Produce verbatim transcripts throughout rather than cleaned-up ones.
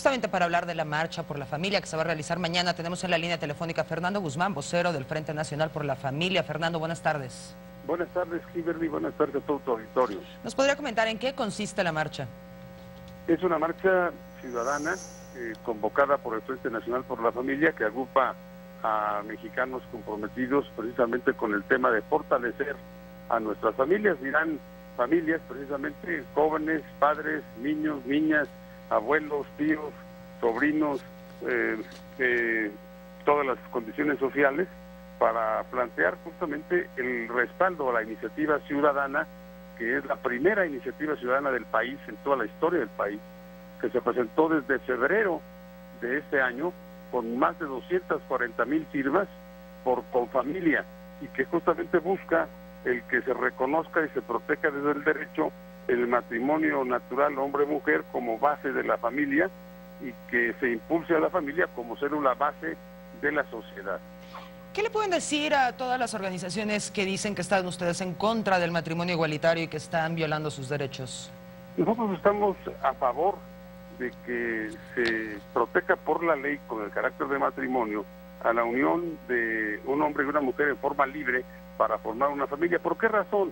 justamente para hablar de la marcha por la familia que se va a realizar mañana. Tenemos en la línea telefónica a Fernando Guzmán, vocero del Frente Nacional por la Familia. Fernando, buenas tardes. Buenas tardes, Kimberly, buenas tardes a todo tu auditorio. ¿Nos podría comentar en qué consiste la marcha? Es una marcha ciudadana eh, convocada por el Frente Nacional por la Familia, que agrupa a mexicanos comprometidos precisamente con el tema de fortalecer a nuestras familias. Dirán familias, precisamente jóvenes, padres, niños, niñas, abuelos, tíos, sobrinos, eh, eh, todas las condiciones sociales, para plantear justamente el respaldo a la iniciativa ciudadana, que es la primera iniciativa ciudadana del país, en toda la historia del país, que se presentó desde febrero de este año, con más de doscientas cuarenta mil firmas por Confamilia, y que justamente busca el que se reconozca y se proteja desde el derecho el matrimonio natural hombre-mujer como base de la familia, y que se impulse a la familia como célula base de la sociedad. ¿Qué le pueden decir a todas las organizaciones que dicen que están ustedes en contra del matrimonio igualitario y que están violando sus derechos? Nosotros estamos a favor de que se proteja por la ley, con el carácter de matrimonio, a la unión de un hombre y una mujer en forma libre para formar una familia. ¿Por qué razón?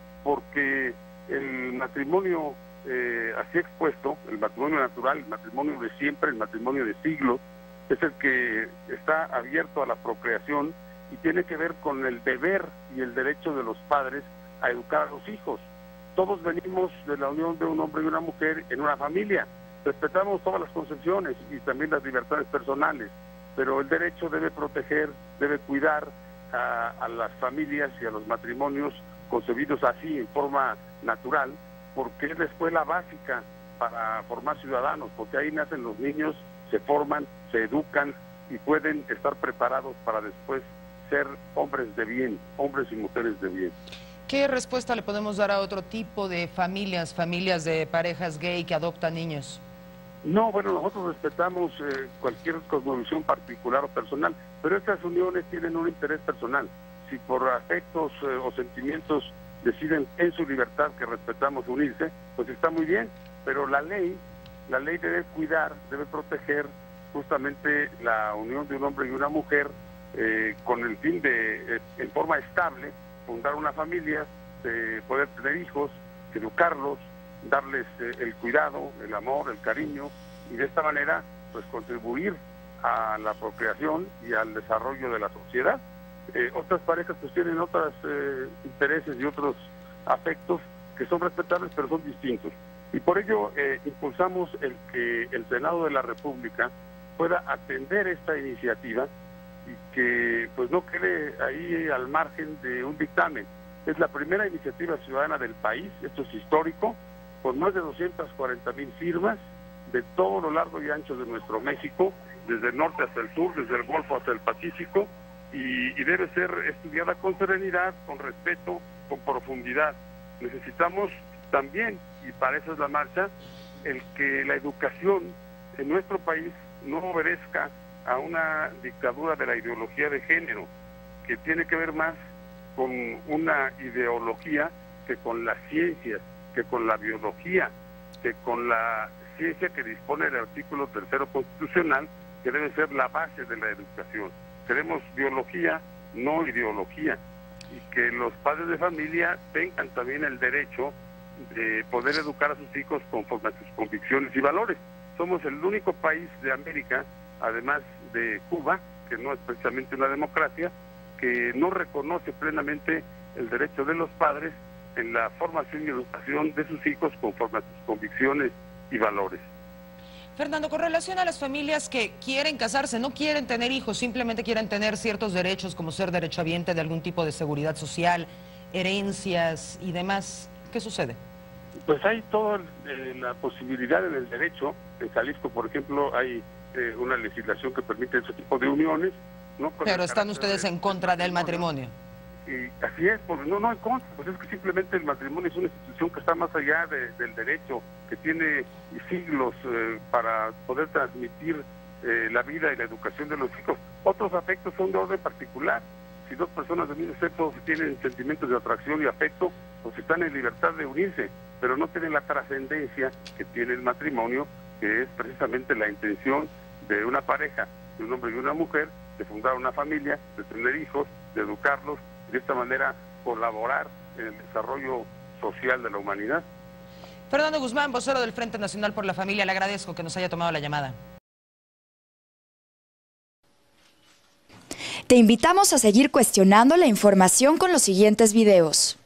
Porque el matrimonio eh, así expuesto, el matrimonio natural, el matrimonio de siempre, el matrimonio de siglos, es el que está abierto a la procreación y tiene que ver con el deber y el derecho de los padres a educar a los hijos. Todos venimos de la unión de un hombre y una mujer en una familia. Respetamos todas las concepciones y también las libertades personales, pero el derecho debe proteger, debe cuidar a, a las familias y a los matrimonios concebidos así, en forma natural, porque es la escuela básica para formar ciudadanos, porque ahí nacen los niños, se forman, se educan y pueden estar preparados para después ser hombres de bien, hombres y mujeres de bien. ¿Qué respuesta le podemos dar a otro tipo de familias, familias de parejas gay que adoptan niños? No, bueno, nosotros respetamos eh, cualquier cosmovisión particular o personal, pero estas uniones tienen un interés personal. Si por afectos eh, o sentimientos deciden en su libertad que respetamos unirse, pues está muy bien, pero la ley, la ley debe cuidar, debe proteger justamente la unión de un hombre y una mujer eh, con el fin de, eh, en forma estable, fundar una familia, de poder tener hijos, educarlos, darles eh, el cuidado, el amor, el cariño, y de esta manera pues contribuir a la procreación y al desarrollo de la sociedad. Eh, otras parejas pues tienen otros eh, intereses y otros afectos que son respetables, pero son distintos. Y por ello eh, impulsamos el que el Senado de la República pueda atender esta iniciativa y que pues no quede ahí al margen de un dictamen. Es la primera iniciativa ciudadana del país, esto es histórico, con más de doscientas cuarenta mil firmas de todo lo largo y ancho de nuestro México, desde el norte hasta el sur, desde el Golfo hasta el Pacífico, y, y debe ser estudiada con serenidad, con respeto, con profundidad. Necesitamos también, y para eso es la marcha, el que la educación en nuestro país no obedezca a una dictadura de la ideología de género, que tiene que ver más con una ideología que con las ciencias, que con la biología, que con la ciencia que dispone el artículo tercero constitucional, que debe ser la base de la educación. Queremos biología, no ideología, y que los padres de familia tengan también el derecho de poder educar a sus hijos conforme a sus convicciones y valores. Somos el único país de América, además de Cuba, que no es precisamente una democracia, que no reconoce plenamente el derecho de los padres en la formación y educación de sus hijos conforme a sus convicciones y valores. Fernando, con relación a las familias que quieren casarse, no quieren tener hijos, simplemente quieren tener ciertos derechos como ser derechohabiente de algún tipo de seguridad social, herencias y demás, ¿qué sucede? Pues hay toda eh, la posibilidad en el derecho. En Jalisco, por ejemplo, hay eh, una legislación que permite ese tipo de uniones, ¿no? Con Pero están ustedes de, en contra del matrimonio. Y así es, pues no, no en contra, pues es que simplemente el matrimonio es una institución que está más allá de, del derecho, que tiene siglos eh, para poder transmitir eh, la vida y la educación de los hijos. Otros afectos son de orden particular. Si dos personas del mismo sexo tienen sentimientos de atracción y afecto, pues están en libertad de unirse, pero no tienen la trascendencia que tiene el matrimonio que es precisamente la intención de una pareja, de un hombre y una mujer, de fundar una familia, de tener hijos, de educarlos, y de esta manera colaborar en el desarrollo social de la humanidad. Fernando Guzmán, vocero del Frente Nacional por la Familia, le agradezco que nos haya tomado la llamada. Te invitamos a seguir cuestionando la información con los siguientes videos.